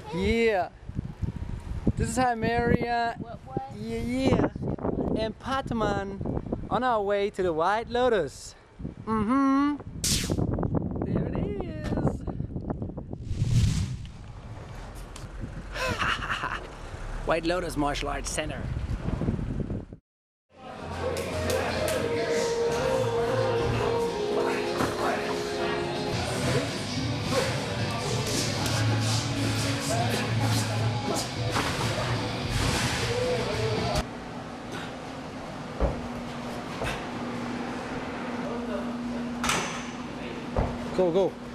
Yeah. This is Maria. What? Yeah. And Pataman on our way to the White Lotus. There it is. White Lotus Martial Arts Center. Go, go.